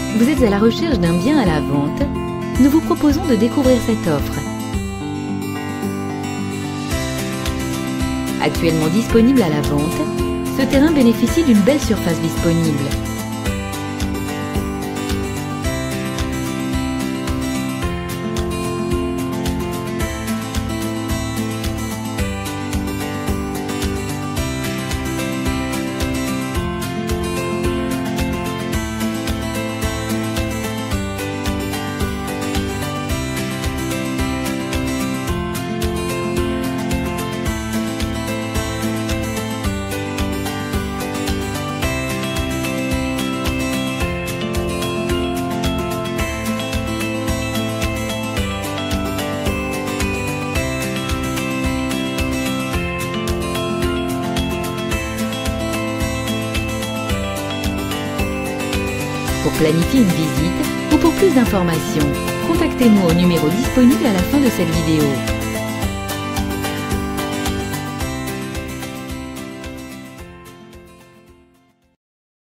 Vous êtes à la recherche d'un bien à la vente? Nous vous proposons de découvrir cette offre. Actuellement disponible à la vente, ce terrain bénéficie d'une belle surface disponible. Pour planifier une visite ou pour plus d'informations, contactez-nous au numéro disponible à la fin de cette vidéo.